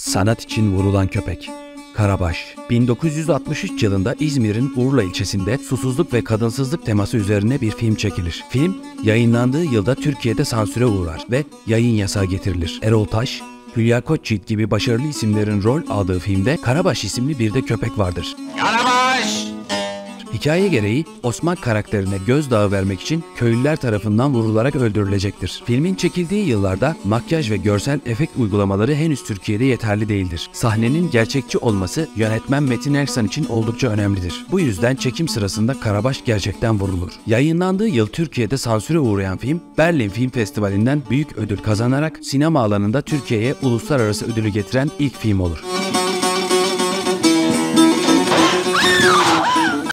Sanat için vurulan köpek. Karabaş. 1963 yılında İzmir'in Urla ilçesinde susuzluk ve kadınsızlık teması üzerine bir film çekilir. Film, yayınlandığı yılda Türkiye'de sansüre uğrar ve yayın yasağı getirilir. Erol Taş, Hülya Koçyiğit gibi başarılı isimlerin rol aldığı filmde Karabaş isimli bir de köpek vardır. Karabaş! Hikaye gereği Osman karakterine gözdağı vermek için köylüler tarafından vurularak öldürülecektir. Filmin çekildiği yıllarda makyaj ve görsel efekt uygulamaları henüz Türkiye'de yeterli değildir. Sahnenin gerçekçi olması yönetmen Metin Erksan için oldukça önemlidir. Bu yüzden çekim sırasında Karabaş gerçekten vurulur. Yayınlandığı yıl Türkiye'de sansüre uğrayan film, Berlin Film Festivali'nden büyük ödül kazanarak sinema alanında Türkiye'ye uluslararası ödülü getiren ilk film olur.